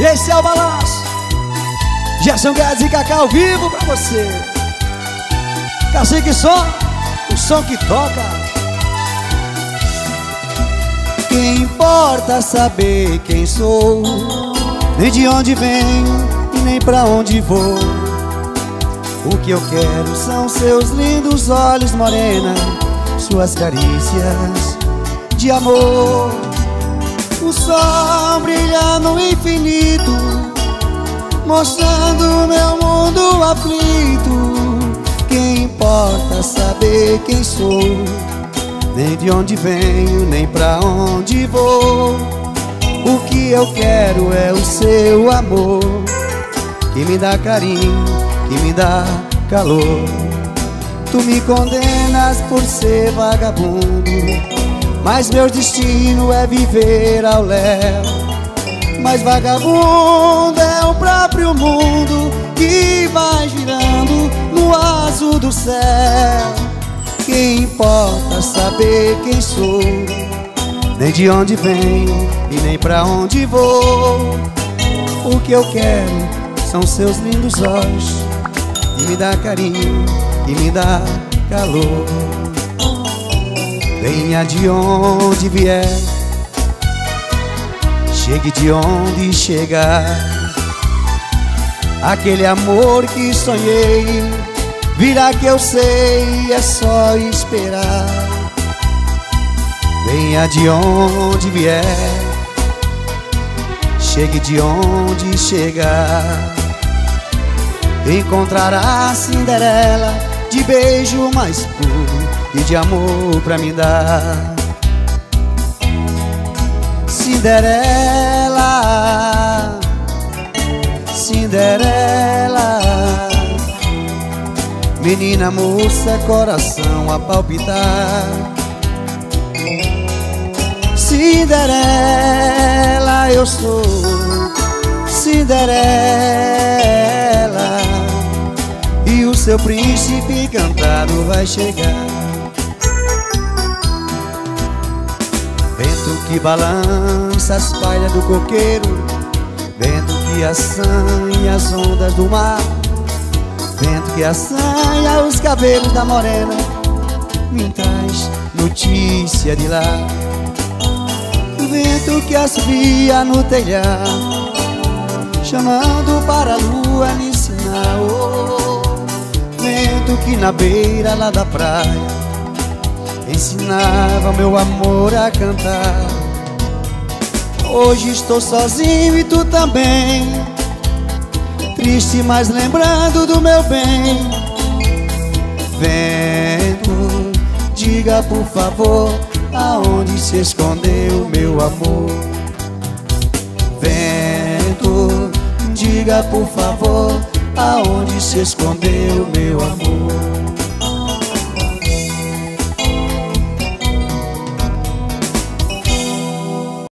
especial balanço. Gerson Guedes e Cacá ao vivo pra você. Cacique Som, o som que toca. Quem importa saber quem sou, nem de onde venho e nem pra onde vou. O que eu quero são seus lindos olhos, morena, suas carícias de amor. O sol brilha no infinito, mostrando meu mundo aflito. Quem importa saber quem sou, nem de onde venho, nem pra onde vou. O que eu quero é o seu amor, que me dá carinho, que me dá calor. Tu me condenas por ser vagabundo, mas meu destino é viver ao léu. Mas vagabundo é o próprio mundo que vai girando no azul do céu. Quem importa saber quem sou, nem de onde venho e nem pra onde vou. O que eu quero são seus lindos olhos, que me dá carinho, que me dá calor. Venha de onde vier, chegue de onde chegar. Aquele amor que sonhei virá, que eu sei, é só esperar. Venha de onde vier, chegue de onde chegar. Encontrará a Cinderela de beijo mais puro e de amor pra me dar. Cinderela, Cinderela, menina, moça, coração a palpitar. Cinderela, eu sou Cinderela, e o seu príncipe encantado vai chegar. Vento que balança as palhas do coqueiro, vento que assanha as ondas do mar, vento que assanha os cabelos da morena, me traz notícia de lá. Vento que assovia no telhado, chamando para a lua me ensinar. Oh, vento que na beira lá da praia ensinava meu amor a cantar. Hoje estou sozinho e tu também, triste, mas lembrando do meu bem. Vento, diga por favor, aonde se escondeu meu amor. Vento, diga por favor, aonde se escondeu meu amor.